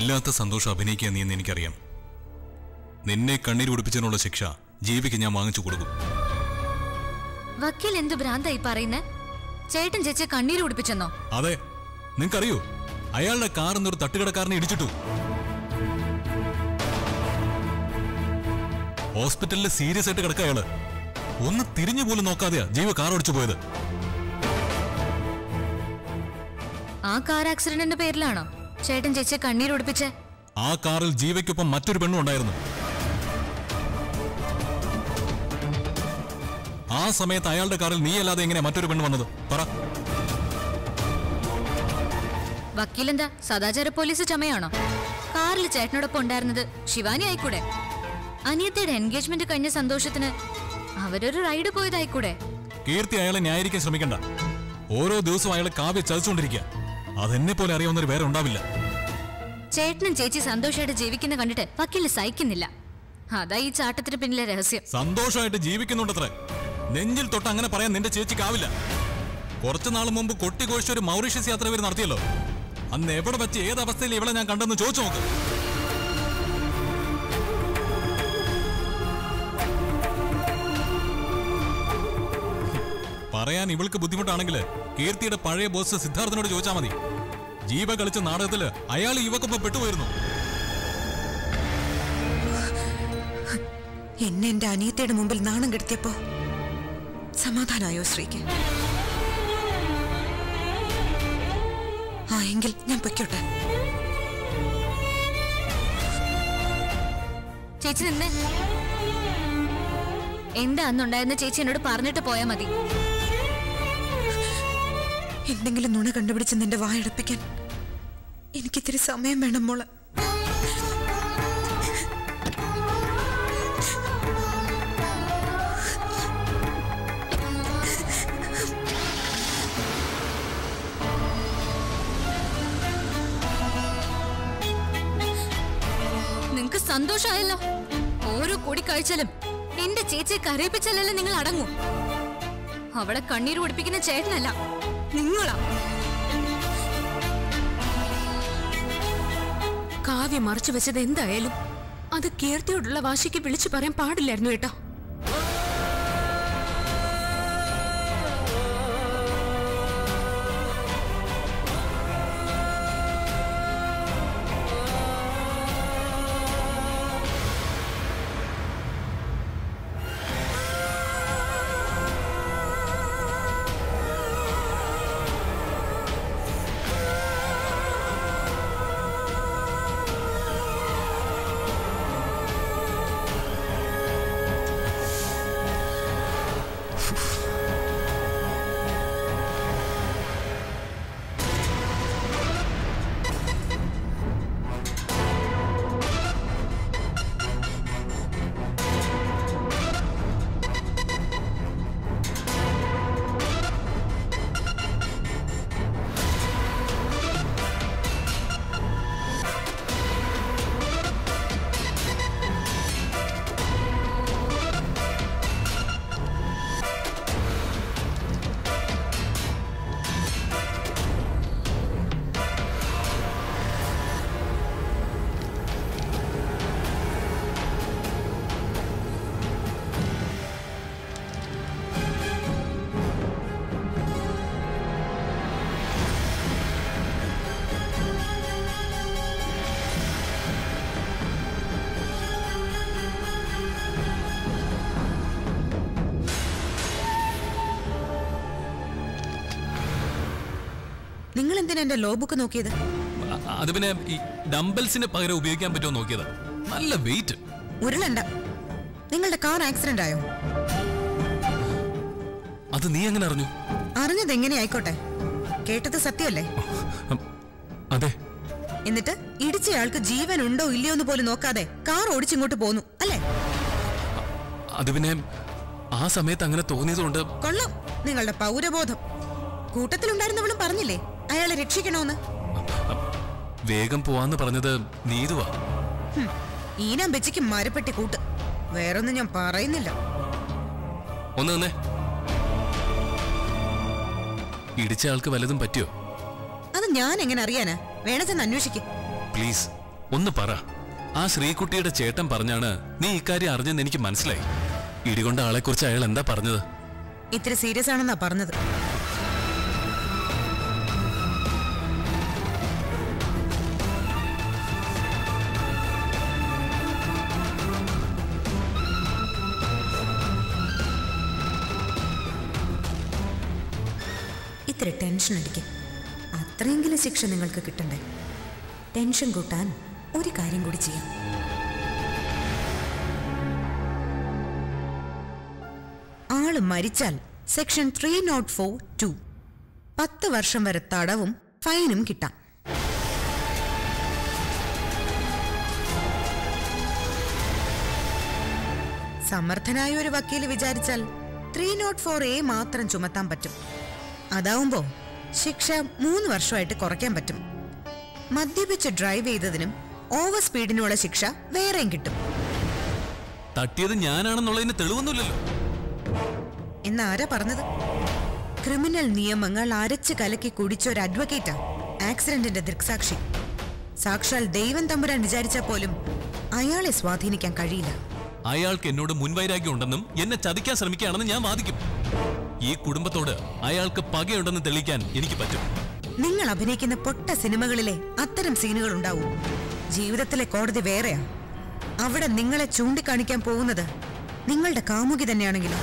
ഇല്ലാത്ത സന്തോഷം അഭിനയിക്കുക നീ എന്ന് എനിക്കറിയാം. നിന്നെ കണ്ണീര് കുടിപ്പിച്ചതിനുള്ള ശിക്ഷ ജീവിക്ക് ഞാൻ വാങ്ങിച്ചു കൊടുക്കും. വക്കീൽ എന്ത് ഭ്രാന്തായി പറയുന്നേ? ചേട്ടൻ ചേച്ചിയെ കണ്ണീര് കുടിപ്പിച്ചെന്നോ? അതെ, നിങ്ങൾക്കറിയോ അയാളുടെ കാർ എന്നൊരു തട്ടുകടക്കാരനെ ഇടിച്ചിട്ടു. ഹോസ്പിറ്റലിൽ സീരിയസ് ആയിട്ട് കിടക്കുക അയാള്. ഒന്ന് തിരിഞ്ഞു പോലും നോക്കാതെയാ ജീവ കാർ ഓടിച്ചു പോയത്. ആ കാർ ആക്സിഡന്റിന്റെ പേരിലാണോ ചേട്ടൻ ചേച്ചിയെ കണ്ണീര് കുടിപ്പിച്ചേ? ആ കാറിൽ ജീവയ്ക്കൊപ്പം മറ്റൊരു പെണ്ണും ഉണ്ടായിരുന്നു. ആ സമയത്ത് അയാളുടെ കാറിൽ നീയല്ലാതെ എങ്ങനെ മറ്റൊരു പെണ്ണ് വന്നത്? പറ. വക്കീലെന്താ സദാചാര പോലീസ് ചമയാണോ? കാറിൽ ചേട്ടനോടൊപ്പം ഉണ്ടായിരുന്നത് ശിവാനി ആയിക്കൂടെ? അനിയത്തിയുടെ എൻഗേജ്മെന്റ് കഴിഞ്ഞ സന്തോഷത്തിന് അവരൊരു റൈഡ് പോയതായിക്കൂടെ? കീർത്തി അയാളെ ന്യായീകരിക്കാൻ ശ്രമിക്കണ്ട. ഓരോ ദിവസവും അയാളെ കാവ്യ ചതിച്ചുകൊണ്ടിരിക്കുക. അതെന്നെ പോലെ അറിയാവുന്നവർ വേറെ ഉണ്ടാവില്ല. ചേട്ടനും ചേച്ചി സന്തോഷമായിട്ട് ജീവിക്കുന്ന കണ്ടിട്ട് വക്കീലിന് സഹിക്കുന്നില്ല. അതാ ഈ ചാട്ടത്തിന് പിന്നിലെ രഹസ്യം. സന്തോഷമായിട്ട് ജീവിക്കുന്നുണ്ടത്രേ. നെഞ്ചിൽ തൊട്ട് അങ്ങനെ പറയാൻ നിന്റെ ചേച്ചിക്കാവില്ല. കുറച്ചു നാൾ മുമ്പ് കൊട്ടിഘോഷിച്ച് ഒരു മൗറീഷ്യസ് യാത്ര ഇവർ നടത്തിയല്ലോ. അന്ന് എവിടെ വെച്ച് ഏതവസ്ഥയിൽ ഇവളെ ഞാൻ കണ്ടെന്ന് ചോദിച്ചു നോക്ക്. പറയാൻ ഇവൾക്ക് ബുദ്ധിമുട്ടാണെങ്കിൽ കീർത്തിയുടെ പഴയ ബോസ് സിദ്ധാർത്ഥനോട് ചോദിച്ചാൽ മതി. ജീവ കളിച്ച നാടകത്തില് അയാൾ യുവക്കൊപ്പം പെട്ടുപോയിരുന്നു. എന്നെ എന്റെ അനിയത്തിയുടെ മുമ്പിൽ നാണം കെടുത്തിയപ്പോ സമാധാനായോ ശ്രീക്ക്? ആ എങ്കിൽ ഞാൻ പൊയ്ക്കോട്ടെ. ചേച്ചി നിന്നെ എന്താ അന്നുണ്ടായിരുന്ന ചേച്ചി എന്നോട് പറഞ്ഞിട്ട് പോയാ മതി. എന്തെങ്കിലും നുണ കണ്ടുപിടിച്ച് നിന്റെ വായടപ്പിക്കാൻ എനിക്കിത്തിരി സമയം വേണം മോളെ. നിങ്ങക്ക് സന്തോഷമായല്ലോ. ഓരോ കൂടിക്കാഴ്ചയിലും എന്റെ ചേച്ചിയെ കരയിപ്പിച്ചാലല്ലേ നിങ്ങൾ അടങ്ങൂ. അവളെ കണ്ണീര് കുടിപ്പിക്കുന്ന ചേട്ടനല്ല, നിങ്ങളാ. കാവ്യ മറച്ചു വെച്ചത് എന്തായാലും അത് കീർത്തിയോടുള്ള വാശിക്ക് വിളിച്ചു പറയാൻ പാടില്ലായിരുന്നു കേട്ടോ. നിങ്ങൾ എന്തിനാ എന്റെ ലോ ബുക്ക് നോക്കിയത്? അത് പിന്നെ ഈ ഡംബൽസിന് പകരം ഉപയോഗിക്കാൻ പറ്റുമോ നോക്കിയതാ. നല്ല വെയിറ്റ്. ഉരുളണ്ട. നിങ്ങളുടെ കാർ ആക്സിഡന്റ് ആയോ? അത് നീ എങ്ങനെ അറിഞ്ഞു? അറിഞ്ഞത് എങ്ങനെ ആയിക്കോട്ടെ, കേട്ടത് സത്യമല്ലേ? അതെ. എന്നിട്ട് ഇടിച്ചയാൾക്ക് ജീവൻ ഉണ്ടോ ഇല്ലയോ എന്ന് പോലും നോക്കാതെ കാർ ഓടിച്ചിങ്ങോട്ട് പോന്നു അല്ലേ? അത് പിന്നെ ആ സമയത്ത് അങ്ങനെ തോന്നിയതുകൊണ്ട്. കൊള്ളാം നിങ്ങളുടെ പൗരബോധം. കൂട്ടത്തിലുണ്ടായിരുന്നവളും പറഞ്ഞില്ലേ അയാളെ രക്ഷിക്കണോന്ന്? വേഗം പോവാന്ന് പറഞ്ഞത് നീതുവാ. ഈനാം വെച്ചിക്ക് മരപ്പെട്ടി കൂട്ട്. വേറൊന്നും ഞാൻ പറയുന്നില്ല. ഒന്ന് തന്നെ ഇടിച്ച ആൾക്ക് വല്ലതും പറ്റിയോ? അത് ഞാൻ എങ്ങനെ അറിയാനാ? വേണച്ചെന്ന് അന്വേഷിക്കും. പ്ലീസ് ഒന്ന് പറ. ആ ശ്രീകുട്ടിയുടെ ചേട്ടൻ പറഞ്ഞാണ് നീ ഇക്കാര്യം അറിഞ്ഞെന്ന് എനിക്ക് മനസ്സിലായി. ഇടികൊണ്ട ആളെക്കുറിച്ച് അയാൾ എന്താ പറഞ്ഞത്? ഇത്ര സീരിയസ് ആണെന്നാ പറഞ്ഞത്. ഇത്ര ടെൻഷൻ അടിക്കും. അത്രയെങ്കിലും ശിക്ഷ നിങ്ങൾക്ക് കിട്ടണ്ടേ? ടെൻഷൻ കൂട്ടാൻ ഒരു കാര്യം കൂടി ചെയ്യാം. ആള് മരിച്ചാൽ സെക്ഷൻ 304(2) 10 വർഷം വരെ തടവും ഫൈനും കിട്ടാം. സമർത്ഥനായ ഒരു വക്കീല് വിചാരിച്ചാൽ 304(a) മാത്രം ചുമത്താൻ പറ്റും. അതാവുമ്പോ ശിക്ഷ 3 വർഷമായിട്ട് കുറയ്ക്കാൻ പറ്റും. മദ്യപിച്ച് ഡ്രൈവ് ചെയ്തതിനും ഓവർ സ്പീഡിനുള്ള ശിക്ഷ വേറെയും കിട്ടും. തട്ടിയത് ഞാനാണെന്നുള്ളതിന് തെളിവൊന്നുമില്ലല്ലോ. എന്നാരാ പറഞ്ഞത്? ക്രിമിനൽ നിയമങ്ങൾ അരച്ച് കലക്കി കുടിച്ച ഒരു അഡ്വക്കേറ്റാ ആക്സിഡന്റിന്റെ ദൃക്സാക്ഷി. സാക്ഷാൽ ദൈവം തമ്പുരാൻ വിചാരിച്ചാൽ പോലും അയാളെ സ്വാധീനിക്കാൻ കഴിയില്ല. അയാൾക്ക് എന്നോട് മുൻവൈരാഗ്യം ഉണ്ടെന്നും എന്നെ ചതിക്കാൻ ശ്രമിക്കുകയാണെന്ന് ഞാൻ വാദിക്കും. ഈ കുടുംബത്തോട് അയാൾക്ക് പകയുണ്ടെന്ന് തെളിയിക്കാൻ എനിക്ക് പറ്റും. നിങ്ങൾ അഭിനയിക്കുന്ന പൊട്ട സിനിമകളിലെ അത്തരം സീനുകൾ ഉണ്ടാവും. ജീവിതത്തിലെ കോടതി വേറെയാ. അവിടെ നിങ്ങളെ ചൂണ്ടിക്കാണിക്കാൻ പോകുന്നത് നിങ്ങളുടെ കാമുകി തന്നെയാണെങ്കിലും.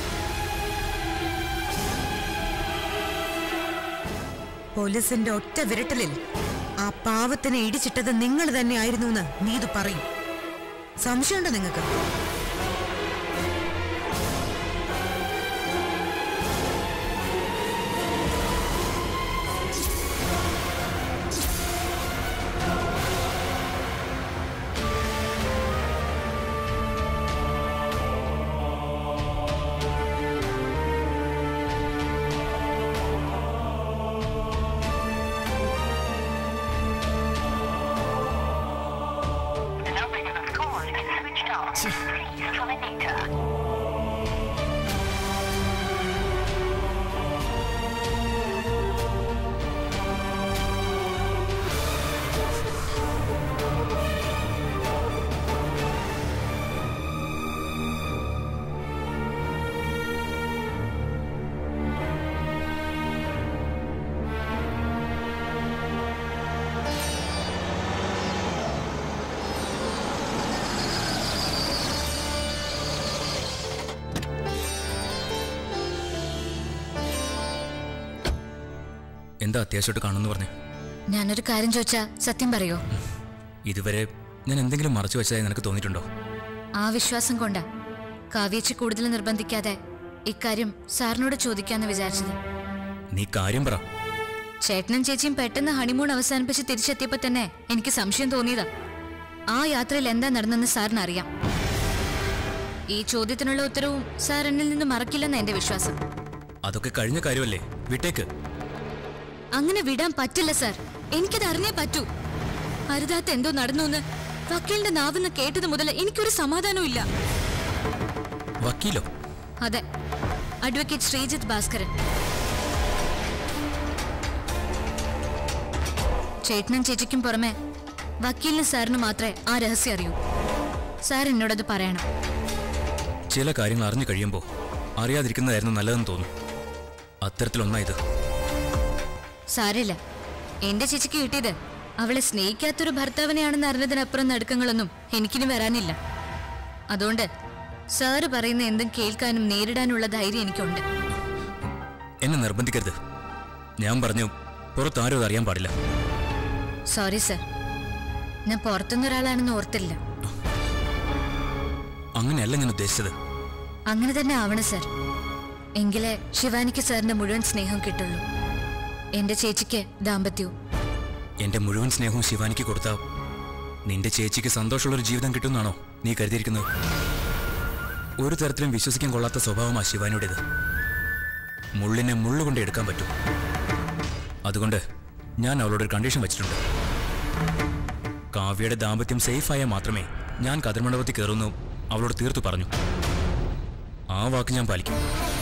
പോലീസിന്റെ ഒറ്റ വിരട്ടലിൽ ആ പാവത്തിനെ ഇടിച്ചിട്ടത് നിങ്ങൾ തന്നെയായിരുന്നു എന്ന് നീതു പറയും. സംശയമുണ്ടോ നിങ്ങൾക്ക്? എന്താ അത്യാവശ്യമായിട്ട് കാണുമെന്ന് പറഞ്ഞു? ഞാനൊരു കാര്യം ചോദിച്ചാ സത്യം പറയോ? ഇതുവരെ ഞാൻ എന്തെങ്കിലും മറച്ചു വെച്ചതായി നിനക്ക് തോന്നിയിട്ടുണ്ടോ? ആ വിശ്വാസം കൊണ്ടാ കാവ്യേച്ചി കൂടുതൽ നിർബന്ധിക്കാതെ ഇക്കാര്യം സാറിനോട് ചോദിക്കാന്ന് വിചാരിച്ചത്. നീ കാര്യം പറ. ചേട്ടനും ചേച്ചിയും പെട്ടെന്ന് ഹണിമൂൺ അവസാനിപ്പിച്ച് തിരിച്ചെത്തിയപ്പോ തന്നെ എനിക്ക് സംശയം തോന്നിയതാ. ആ യാത്രയിൽ എന്താ നടന്നെന്ന് സാറിന് അറിയാം. ഈ ചോദ്യത്തിനുള്ള ഉത്തരവും സാർ എന്നിൽ നിന്ന് മറക്കില്ലെന്ന് എന്റെ വിശ്വാസം. അതൊക്കെ കഴിഞ്ഞ കാര്യമല്ലേ, വിട്ടേക്ക്. അങ്ങനെ വിടാൻ പറ്റില്ല സാർ. എനിക്കത് അറിഞ്ഞേ പറ്റൂ. അരുതാത്ത എന്തോ നടന്നു എന്ന് വക്കീലിന്റെ നാവെന്ന് കേട്ടത് മുതൽ എനിക്കൊരു സമാധാനവും ഇല്ല. വക്കീലോ? അതെ, അഡ്വക്കേറ്റ് ശ്രീജിത്ത് ഭാസ്കരൻ. ചേട്ടനും ചേച്ചിക്കും പുറമെ വക്കീലിനും സാറിന് മാത്രമേ ആ രഹസ്യം അറിയൂ. സാർ എന്നോടത് പറയണം. ചില കാര്യങ്ങൾ അറിഞ്ഞു കഴിയുമ്പോൾ അറിയാതിരിക്കുന്നതായിരുന്നു നല്ലതെന്ന് തോന്നും. അത്തരത്തിലൊന്നായത്. സാരില്ല, എന്റെ ചേച്ചിക്ക് കിട്ടിയത് അവളെ സ്നേഹിക്കാത്തൊരു ഭർത്താവിനെയാണെന്ന് അറിഞ്ഞതിനപ്പുറം നടുക്കങ്ങളൊന്നും എനിക്കിനി വരാനില്ല. അതുകൊണ്ട് സാറ് പറയുന്ന എന്തും കേൾക്കാനും നേരിടാനുള്ള ധൈര്യം എനിക്കുണ്ട്. എന്നെ നിർബന്ധിക്കരുത്. ഞാൻ പറഞ്ഞു പുറത്താരും അറിയാൻ പാടില്ല. സോറി സർ, ഞാൻ പുറത്തുനിന്നൊരാളാണെന്ന് ഓർത്തില്ല. അങ്ങനെയല്ല ഞാൻ ഉദ്ദേശിച്ചത്. അങ്ങനെ തന്നെ ആവണം സർ. എങ്കിലേ ശിവാനിക്ക് സാറിന്റെ മുഴുവൻ സ്നേഹം കിട്ടുള്ളൂ. എന്റെ ചേച്ചിക്ക് ദാമ്പത്യവും. എന്റെ മുഴുവൻ സ്നേഹവും ശിവാനിക്ക് കൊടുത്താൽ നിന്റെ ചേച്ചിക്ക് സന്തോഷമുള്ളൊരു ജീവിതം കിട്ടുമെന്നാണോ നീ കരുതിയിരിക്കുന്നത്? ഒരു തരത്തിലും വിശ്വസിക്കാൻ കൊള്ളാത്ത സ്വഭാവമാണ് ശിവാനിയുടേത്. മുള്ളിനെ മുള്ളുകൊണ്ട് എടുക്കാൻ പറ്റും. അതുകൊണ്ട് ഞാൻ അവളോടൊരു കണ്ടീഷൻ വെച്ചിട്ടുണ്ട്. കാവ്യയുടെ ദാമ്പത്യം സേഫായാൽ മാത്രമേ ഞാൻ കതിർമണ്ഡപത്തിൽ കയറുന്നു അവളോട് തീർത്തു പറഞ്ഞു. ആ വാക്ക് ഞാൻ പാലിക്കും.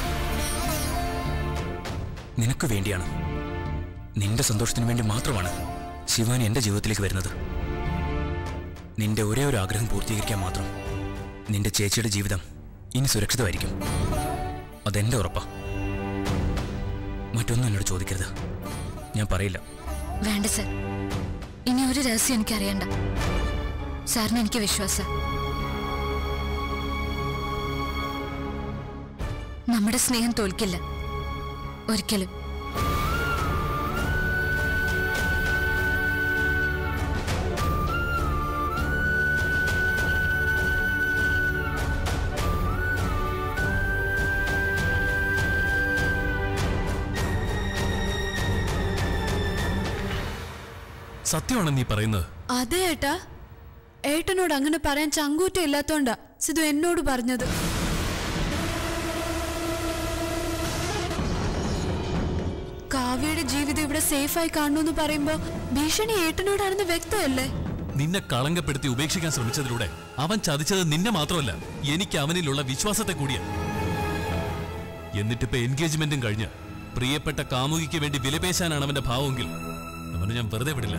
നിനക്ക് വേണ്ടിയാണ്, നിന്റെ സന്തോഷത്തിന് വേണ്ടി മാത്രമാണ് ശിവാനി എന്റെ ജീവിതത്തിലേക്ക് വരുന്നത്. നിന്റെ ഒരേ ഒരു ആഗ്രഹം പൂർത്തീകരിക്കാൻ മാത്രം. നിന്റെ ചേച്ചിയുടെ ജീവിതം ഇനി സുരക്ഷിതമായിരിക്കും. അതെന്റെ ഉറപ്പാ. മറ്റൊന്നും എന്നോട് ചോദിക്കരുത്. ഞാൻ പറയില്ല. വേണ്ട സർ, ഇനി ഒരു രഹസ്യം എനിക്ക് അറിയണ്ട. സാറിന് എനിക്ക് വിശ്വാസം. നമ്മുടെ സ്നേഹം തോൽക്കില്ല ഒരിക്കലും. സത്യമാണെന്ന് നീ പറയുന്നത്? അതെ ഏട്ടാ, ഏട്ടനോട് അങ്ങനെ പറയാൻ ചങ്കൂറ്റം ഇല്ലാത്തോണ്ടാ സിധു എന്നോട് പറഞ്ഞത്. കാവ്യയുടെ ജീവിതം ഇവിടെ സേഫായി കാണുന്നു പറയുമ്പോ ഭീഷണി ഏട്ടനോടാണെന്ന് വ്യക്തമല്ലേ? നിന്നെ കളങ്കപ്പെടുത്തി ഉപേക്ഷിക്കാൻ ശ്രമിച്ചതിലൂടെ അവൻ ചതിച്ചത് നിന്നെ മാത്രമല്ല, എനിക്ക് അവനിലുള്ള വിശ്വാസത്തെ കൂടിയാ. എന്നിട്ടിപ്പോ എൻഗേജ്മെന്റും കഴിഞ്ഞ് പ്രിയപ്പെട്ട കാമുകിക്ക് വേണ്ടി വിലപേശാനാണ് അവന്റെ ഭാവമെങ്കിൽ അവനെ ഞാൻ വെറുതെ വിടില്ല.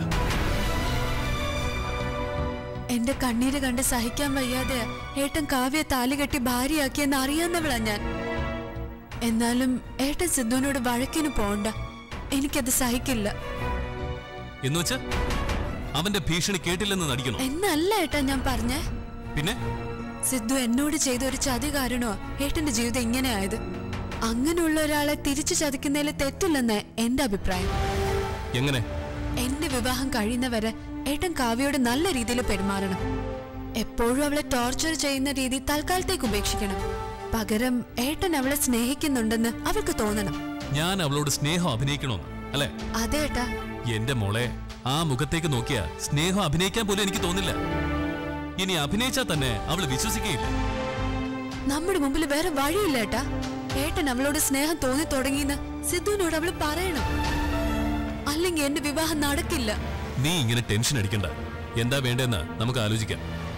എന്റെ കണ്ണീര് കണ്ട് സഹിക്കാൻ വയ്യാതെ ഏട്ടൻ കാവ്യ താലികെട്ടി ഭാര്യയാക്കിയെന്ന് അറിയാവുന്നവളാ ഞാൻ. എന്നാലും ഏട്ടൻ സിദ്ധുവിനോട് വഴക്കിന് പോണ്ട, എനിക്കത് സഹിക്കില്ല. എന്നുവെച്ച് അവന്റെ ഭീഷണി കേട്ടില്ലെന്ന് നടിക്കണോ? എന്നല്ല ഏട്ടാ ഞാൻ പറഞ്ഞേ. പിന്നെ സിദ്ധു എന്നോട് ചെയ്ത ഒരു ചതി കാരണോ ഏട്ടന്റെ ജീവിതം ഇങ്ങനെ ആയത്. അങ്ങനെയുള്ള ഒരാളെ തിരിച്ചു ചതിക്കുന്നതിൽ തെറ്റില്ലെന്ന് എന്റെ അഭിപ്രായം. എങ്ങനെ? എന്റെ വിവാഹം കഴിയുന്നവരെ ഏട്ടൻ കാവ്യയോട് നല്ല രീതിയിൽ പെരുമാറണം. എപ്പോഴും അവളെ ടോർച്ചർ ചെയ്യുന്ന രീതി തൽക്കാലത്തേക്ക് ഉപേക്ഷിക്കണം. പകരം ഏട്ടൻ അവളെ സ്നേഹിക്കുന്നുണ്ടെന്ന് അവൾക്ക് തോന്നണം. ഞാൻ അവളോട് സ്നേഹം അഭിനയിക്കണോന്ന് അല്ലെ? അതെ ഏട്ടാ. എന്റെ മോളെ, ആ മുഖത്തേക്ക് നോക്കിയാ സ്നേഹം അഭിനയിക്കാൻ പോലും എനിക്ക് തോന്നില്ല. ഇനി അഭിനയിച്ചാൽ തന്നെ അവള് വിശ്വസിക്കുകയില്ല. നമ്മുടെ മുമ്പിൽ വേറെ വഴിയില്ല ഏട്ടാ. ഏട്ടൻ അവളോട് സ്നേഹം തോന്നി തുടങ്ങിയെന്ന് സിദ്ധുവിനോട് അവള് പറയണം. അല്ലെങ്കിൽ എന്റെ വിവാഹം നടക്കില്ല. നീ ഇങ്ങനെ ടെൻഷൻ അടിക്കണ്ട. എന്താ വേണ്ടെന്ന് നമുക്ക് ആലോചിക്കാം.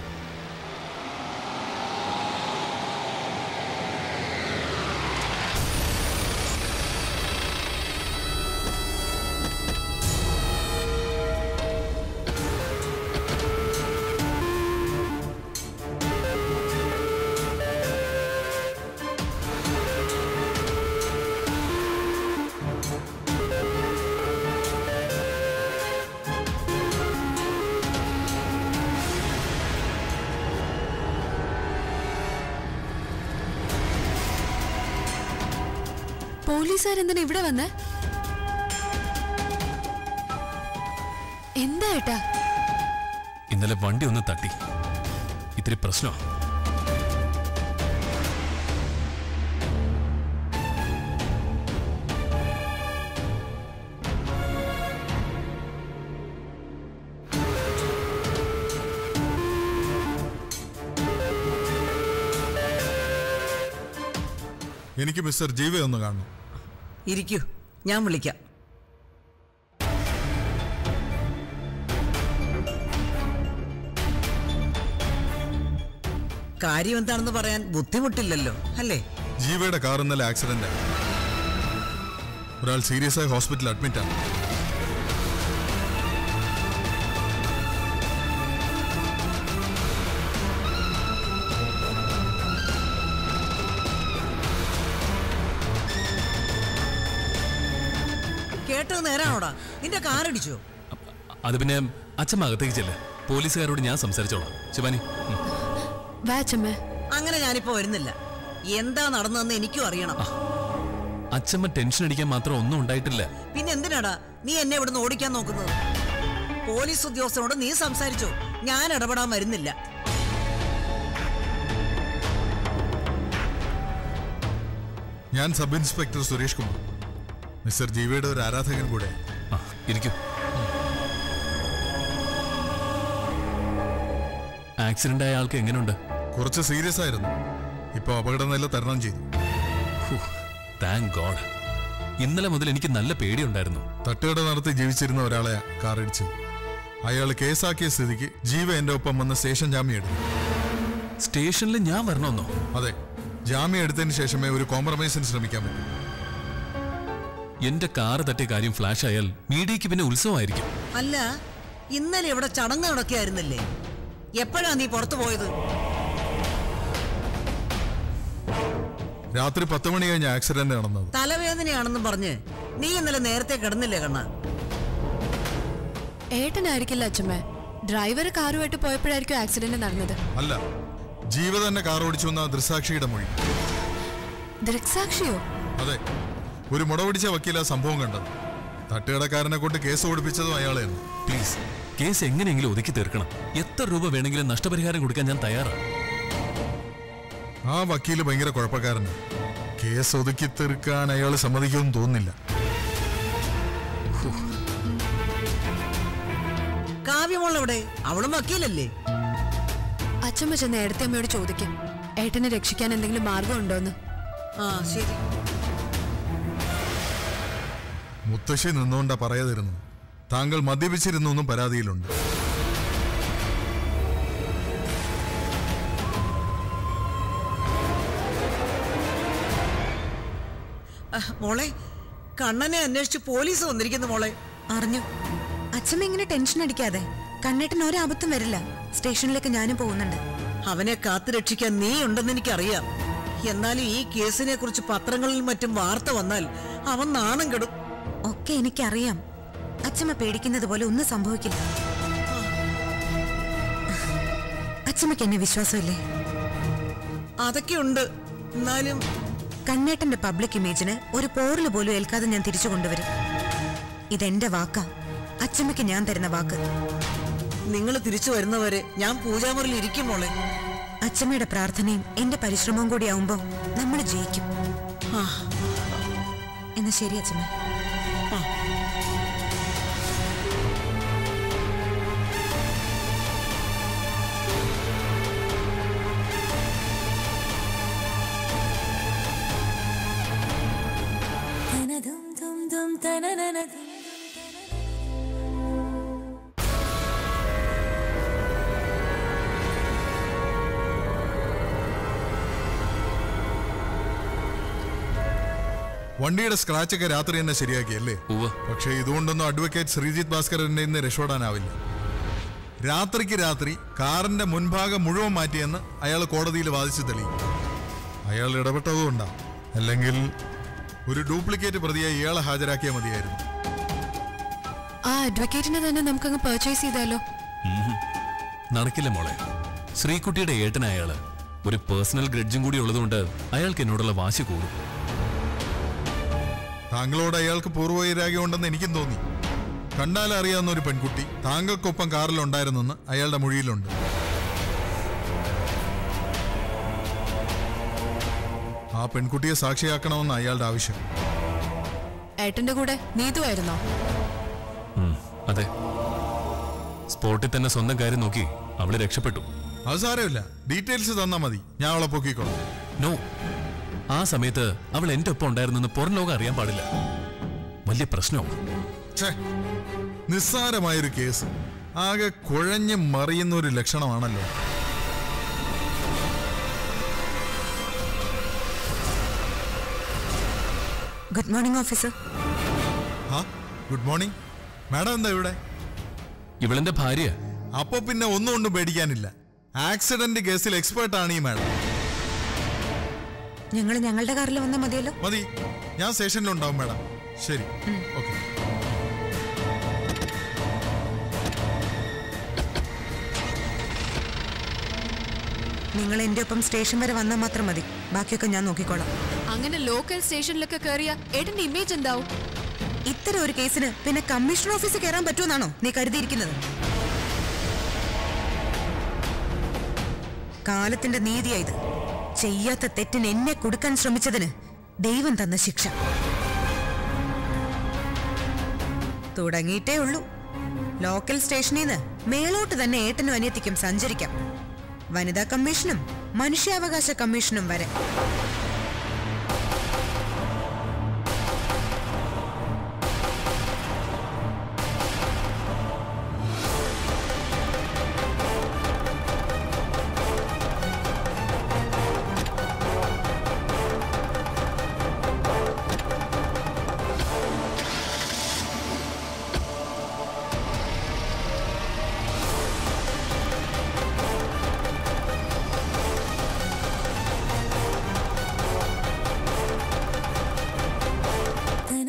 പോലീസുകാരെന്തിനാ ഇവിടെ വന്നേ? എന്താ ഏട്ടാ? ഇന്നലെ വണ്ടി ഒന്ന് തട്ടി, ഇത്തിരി പ്രശ്നമാണ്. എനിക്ക് മിസ്റ്റർ ജീവ ഒന്ന് കാണണം. ഇരിക്കൂ, ഞാൻ വിളിക്കാം. കാര്യം എന്താണെന്ന് പറയാൻ ബുദ്ധിമുട്ടില്ലല്ലോ അല്ലേ? ജീവയുടെ കാർ ഇന്നലെ ആക്സിഡന്റ് ആയി. ഒരാൾ സീരിയസ് ആയി ഹോസ്പിറ്റലിൽ അഡ്മിറ്റ് ആണ്. കേട്ടത് നേരാണോടാ? നിന്റെ കാറടിച്ചോ? അത് പിന്നെ അച്ഛമ്മ അകത്തേക്ക് ചെല്ല്, പോലീസുകാരോട് ഞാൻ സംസാരിച്ചോളാം. ശിവാനി, അങ്ങനെ ഞാനിപ്പോ വരുന്നില്ല. എന്താ നടന്നതെന്ന് എനിക്കും അറിയണം. അച്ഛമ്മ ടെൻഷൻ അടിക്കാൻ മാത്രം ഒന്നും ഉണ്ടായിട്ടില്ല. പിന്നെ എന്തിനാടാ നീ എന്നെ ഇവിടുന്ന് ഓടിക്കാൻ നോക്കുന്നത്? പോലീസ് ഉദ്യോഗസ്ഥനോട് നീ സംസാരിച്ചോ, ഞാൻ ഇടപെടാൻ വരുന്നില്ല. ഞാൻ sub inspector Suresh Kumar, mister ജീവയുടെ ഒരു ആരാധകൻ കൂടെ. ഇരിക്കൂ. ആക്സിഡന്റ് ആയ ആൾക്ക് എങ്ങനെയുണ്ട്? കുറച്ച് സീരിയസ് ആയിരുന്നു. ഇപ്പൊ അപകടനില തരണം ചെയ്തു. Thank God. ഇന്നലെ മുതൽ എനിക്ക് നല്ല പേടിയുണ്ടായിരുന്നു. തട്ടുകട നടത്തി ജീവിച്ചിരുന്ന ഒരാളെ കാറിടിച്ചു. അയാൾ കേസാക്കിയ സ്ഥിതിക്ക് ജീവ എന്റെ ഒപ്പം വന്ന് സ്റ്റേഷൻ ജാമ്യം എടുത്തു. സ്റ്റേഷനിൽ ഞാൻ വരണമെന്നോ? അതെ, ജാമ്യം എടുത്തതിന് ശേഷമേ ഒരു കോംപ്രമൈസിന് ശ്രമിക്കാൻ പറ്റൂ. എന്റെ കാറ് തട്ടിയ കാര്യം ഫ്ലാഷ് ആയാൽ മീഡിയക്ക് പിന്നെ ഉത്സവമായിരിക്കും. അല്ല, ഇന്നലെ ഇവിടെ ചടങ്ങ് നടക്കുകയായിരുന്നില്ലേ? എപ്പോഴാ നീ പുറത്തു പോയത്? രാത്രി 10 മണി കഴിഞ്ഞ ആക്സിഡന്റ് നടന്നത്. തലവേദനയാണെന്നും പറഞ്ഞ് നീ ഇന്നലെ നേരത്തെ കിടന്നില്ലേ കണ്ണ? ഏട്ടനായിരിക്കില്ല അച്ഛമ്മ. ഡ്രൈവർ കാറുമായിട്ട് പോയപ്പോഴായിരിക്കും ആക്സിഡന്റ് നടന്നത്. അല്ല, ജീവ തന്നെ കാർ ഓടിച്ചു എന്ന ദൃക്സാക്ഷിയുടെ മൊഴി. ദൃക്സാക്ഷിയോ? അതെ, ഒരു മുടപിടിച്ച വക്കീല സംഭവം കണ്ടത്. തട്ടുകടക്കാരനെ കൊണ്ട് കേസ് ഓടിപ്പിച്ചതും അയാളെയാണ്. പ്ലീസ്, കേസ് എങ്ങനെയെങ്കിലും ഒതുക്കി തീർക്കണം. എത്ര രൂപ വേണമെങ്കിലും നഷ്ടപരിഹാരം കൊടുക്കാൻ ഞാൻ തയ്യാറാണ്. ആ വക്കീല് ഭയങ്കര കുഴപ്പക്കാരനാണ്. കേസ് ഒതുക്കി തീർക്കാൻ അയാൾ സമ്മതിക്കുമെന്ന് തോന്നുന്നില്ല. കാവ്യമോളെവിടെ? അവളും വക്കീലല്ലേ? അച്ഛമ്മ ചെന്ന് ഏടത്തമ്മയോട് ചോദിക്കും, ഏട്ടനെ രക്ഷിക്കാൻ എന്തെങ്കിലും മാർഗം ഉണ്ടോന്ന്. ആ ശരി. മുത്തശ്ശി നിന്നുകൊണ്ടാ പറയാതിരുന്നു. താങ്കൾ മദ്യപിച്ചിരുന്നു എന്നും പരാതിയിലുണ്ട്. മോളെ, കണ്ണനെ അന്വേഷിച്ച് പോലീസ് വന്നിരിക്കുന്നു മോളെ. അറിഞ്ഞു. അച്ഛമ്മ ഇങ്ങനെ ടെൻഷൻ അടിക്കാതെ. കണ്ണേട്ടന് ഒരാപത്തും വരില്ല. സ്റ്റേഷനിലേക്ക് ഞാനും പോകുന്നുണ്ട്. അവനെ കാത്തു രക്ഷിക്കാൻ നീ ഉണ്ടെന്ന് എനിക്കറിയാം. എന്നാലും ഈ കേസിനെ കുറിച്ച് പത്രങ്ങളിൽ മറ്റും വാർത്ത വന്നാൽ അവൻ നാണം കെടും. ഒക്കെ എനിക്കറിയാം. അച്ഛമ്മ പേടിക്കുന്നത് പോലെ ഒന്നും സംഭവിക്കില്ല. അച്ഛമ്മക്ക് എന്നെ വിശ്വാസമില്ലേ? അതൊക്കെ ഉണ്ട്. എന്നാലും കണ്ണേട്ടന്റെ പബ്ലിക് ഇമേജിന് ഒരു പോറല് പോലും ഏൽക്കാതെ ഞാൻ തിരിച്ചു കൊണ്ടുവരും. ഇതെന്റെ വാക്കാ. അച്ഛമ്മയ്ക്ക് ഞാൻ തരുന്ന വാക്ക്. നിങ്ങൾ തിരിച്ചു വരുന്നവരെ ഞാൻ പൂജാമുറിയിൽ ഇരിക്കും മോളെ. അച്ഛമ്മയുടെ പ്രാർത്ഥനയും എന്റെ പരിശ്രമവും കൂടി ആവുമ്പോ നമ്മൾ ജയിക്കും. എന്നാ ശരി അച്ഛമ്മ. വണ്ടിയുടെ സ്ക്രാച്ച് ഒക്കെ രാത്രി തന്നെ ശരിയാക്കിയല്ലേ? പക്ഷേ ഇതുകൊണ്ടൊന്നും അഡ്വക്കേറ്റ് ശ്രീജിത്ത് ഭാസ്കരന്റെ ഇന്ന് രക്ഷപ്പെടാനാവില്ല. രാത്രിക്ക് രാത്രി കാറിന്റെ മുൻഭാഗം മുഴുവൻ മാറ്റിയെന്ന് അയാൾ കോടതിയിൽ വാദിച്ചു തെളിയിക്കും. അയാൾ ഇടപെട്ടതുകൊണ്ടാ. അല്ലെങ്കിൽ ഒരു ഡ്യൂപ്ലിക്കേറ്റ് പ്രതിയായി ഇയാളെ ഹാജരാക്കിയാൽ മതിയായിരുന്നു. ആ അഡ്വക്കേറ്റിനെ തന്നെ നമുക്കങ്ങ് പർച്ചേസ് ചെയ്താലോ? നടക്കില്ല മോളെ. ശ്രീകുട്ടിയുടെ ഏട്ടനായ അയാള് ഒരു പേഴ്സണൽ ഗ്രഡ്ജും കൂടി ഉള്ളതുകൊണ്ട് അയാൾക്ക് എന്നോടുള്ള വാശി കൂടും. താങ്കളോട് അയാൾക്ക് പൂർവ്വവൈരാഗ്യം ഉണ്ടെന്ന് എനിക്കും തോന്നി. കണ്ടാലറിയാവുന്ന ഒരു പെൺകുട്ടി താങ്കൾക്കൊപ്പം കാറിലുണ്ടായിരുന്നെന്ന് അയാളുടെ മൊഴിയിലുണ്ട്. ആ പെൺകുട്ടിയെ സാക്ഷിയാക്കണമെന്ന് അയാളുടെ ആവശ്യം. ഏട്ടന്റെ കൂടെ നീതുവായിരുന്നോ? അതെ. സ്പോട്ടിൽ തന്നെ സ്വന്തം കാര്യം നോക്കി അവള് രക്ഷപ്പെട്ടു. അത് സാരമില്ല, ഡീറ്റെയിൽസ് തന്നാ മതി, ഞാൻ അവളെ പൊക്കിക്കോളാം. നോ, ആ സമയത്ത് അവൾ എന്റെ ഒപ്പം ഉണ്ടായിരുന്നെന്ന് പുറം ലോകം അറിയാൻ പാടില്ല. വലിയ പ്രശ്നവും. നിസ്സാരമായൊരു കേസ് ആകെ കുഴഞ്ഞ് മറിയുന്ന ഒരു ലക്ഷണമാണല്ലോ. Good morning officer. Good morning. Madam എന്താ ഇവിടെ? ഇവളെന്റെ ഭാര്യ. അപ്പൊ പിന്നെ ഒന്നും കൊണ്ടും പേടിക്കാനില്ല. ആക്സിഡന്റ് കേസിൽ എക്സ്പേർട്ട് ആണ് ഈ മാഡം. ഞങ്ങൾ ഞങ്ങളുടെ കാറിൽ വന്നാൽ മതിയല്ലോ? മതി, ഞാൻ സ്റ്റേഷനിലുണ്ടാവും മാഡം. ശരി, ഓക്കെ. നിങ്ങൾ എന്റെ ഒപ്പം സ്റ്റേഷൻ വരെ വന്നാൽ മാത്രം മതി, ബാക്കിയൊക്കെ ഞാൻ നോക്കിക്കോളാം. അങ്ങനെ ലോക്കൽ സ്റ്റേഷനിലൊക്കെ കയറിയ ഏട്ടന്റെ ഇമേജ് എന്താവും? ഇത്തരം ഒരു കേസിന് പിന്നെ കമ്മീഷണർ ഓഫീസിൽ കയറാൻ പറ്റുമെന്നാണോ നീ കരുതിയിരിക്കുന്നത്? കാലത്തിന്റെ നീതിയായത്. ചെയ്യാത്ത തെറ്റിന് എന്നെ കൊടുക്കാൻ ശ്രമിച്ചതിന് ദൈവം തന്ന ശിക്ഷ. തുടങ്ങിയിട്ടേ ഉള്ളൂ. ലോക്കൽ സ്റ്റേഷനിൽ നിന്ന് മേലോട്ട് തന്നെ ഏട്ടനും അനിയത്തിക്കും സഞ്ചരിക്കാം. വനിതാ കമ്മീഷനും മനുഷ്യാവകാശ കമ്മീഷനും വരെ.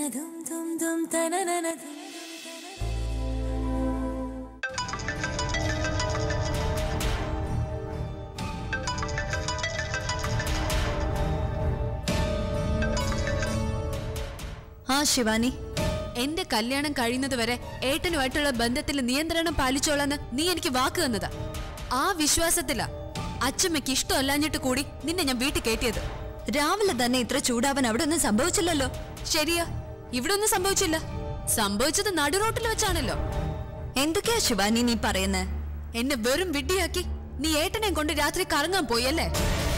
ആ ശിവാനി, എന്റെ കല്യാണം കഴിയുന്നത് വരെ ഏട്ടനുമായിട്ടുള്ള ബന്ധത്തിൽ നിയന്ത്രണം പാലിച്ചോളാന്ന് നീ എനിക്ക് വാക്ക് തന്നതാ. ആ വിശ്വാസത്തിലാ അച്ഛമ്മയ്ക്ക് ഇഷ്ടമല്ലാഞ്ഞിട്ട് കൂടി നിന്നെ ഞാൻ വീട്ടിൽ കയറ്റിയത്. രാവിലെ തന്നെ ഇത്ര ചൂടാവാൻ അവിടെ ഒന്നും സംഭവിച്ചില്ലല്ലോ. ശരിയാ, ഇവിടെ ഒന്നും സംഭവിച്ചില്ല. സംഭവിച്ചത് നടുറോട്ടിൽ വെച്ചാണല്ലോ. എന്തൊക്കെയാ ശിവാനി നീ പറയുന്നേ? എന്നെ വെറും വിഡ്ഢിയാക്കി നീ ഏട്ടനെ കൊണ്ട് രാത്രി കറങ്ങാൻ പോയല്ലേ?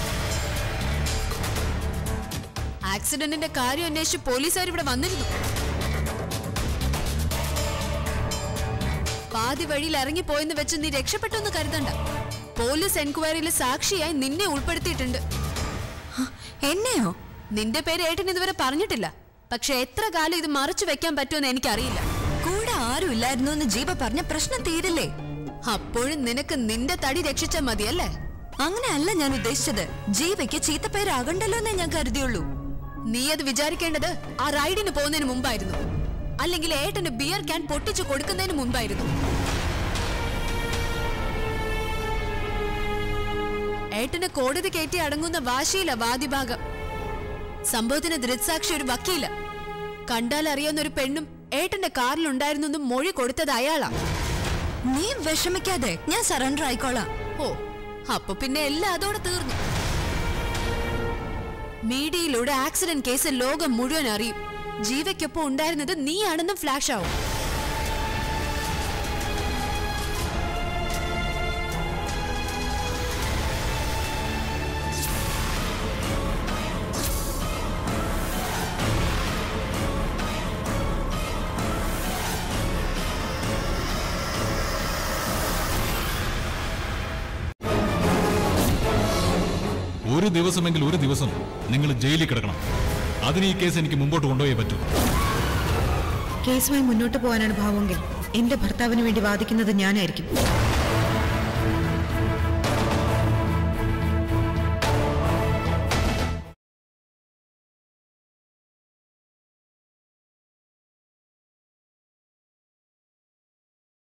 ആക്സിഡന്റിന്റെ കാര്യം അന്വേഷിച്ച് പോലീസുകാർ ഇവിടെ വന്നിരുന്നു. പാതി വഴിയിൽ ഇറങ്ങിപ്പോയെന്ന് വെച്ച് നീ രക്ഷപ്പെട്ടൊന്ന് കരുതണ്ട. പോലീസ് എൻക്വയറിയിൽ സാക്ഷിയായി നിന്നെ ഉൾപ്പെടുത്തിയിട്ടുണ്ട്. എന്നെയോ? നിന്റെ പേര് ഏട്ടൻ ഇതുവരെ പറഞ്ഞിട്ടില്ല. പക്ഷെ എത്ര കാലം ഇത് മറച്ചു വെക്കാൻ പറ്റുമെന്ന് എനിക്കറിയില്ല. കൂടെ ആരും ഇല്ലായിരുന്നു എന്ന് ജീവ പറഞ്ഞ പ്രശ്നം തീരില്ലേ? അപ്പോഴും നിനക്ക് നിന്റെ തടി രക്ഷിച്ചാൽ മതിയല്ലേ? അങ്ങനെയല്ല ഞാൻ ഉദ്ദേശിച്ചത്. ജീവയ്ക്ക് ചീത്തപ്പേരാകണ്ടല്ലോ എന്നേ ഞാൻ കരുതിയുള്ളൂ. നീ അത് വിചാരിക്കേണ്ടത് ആ റൈഡിന് പോകുന്നതിന് മുമ്പായിരുന്നു, അല്ലെങ്കിൽ ഏട്ടന് ബിയർ ക്യാൻ പൊട്ടിച്ചു കൊടുക്കുന്നതിന് മുമ്പായിരുന്നു. ഏട്ടന് കോടതി കയറ്റി അടങ്ങുന്ന വാശിയില്ല വാദിഭാഗം. സംഭവത്തിന് ദൃക്സാക്ഷി ഒരു വക്കീല. കണ്ടാൽ അറിയാവുന്ന ഒരു പെണ്ണും ഏട്ടന്റെ കാറിലുണ്ടായിരുന്നു മൊഴി കൊടുത്തത് അയാളാ. നീ വിഷമിക്കാതെ, ഞാൻ സറണ്ടർ ആയിക്കോളാം. ഓ, അപ്പൊ പിന്നെ എല്ലാം അതോടെ തീർന്നു. മീഡിയയിലൂടെ ആക്സിഡന്റ് കേസ് ലോകം മുഴുവൻ അറിയും. ജീവയ്ക്കൊപ്പം ഉണ്ടായിരുന്നത് നീയാണെന്നും ഫ്ലാഷ് ആവും. ഒരു ദിവസമെങ്കിൽ ഒരു ദിവസം നിങ്ങൾ ജയിലിൽ കിടക്കണം. അതിന് ഈ കേസ് എനിക്ക് മുമ്പോട്ട് കൊണ്ടുപോയേ പറ്റൂ. കേസുമായി മുന്നോട്ട് പോകാനാണ് ഭാവമെങ്കിൽ എന്റെ ഭർത്താവിന് വേണ്ടി വാദിക്കുന്നത് ഞാനായിരിക്കും.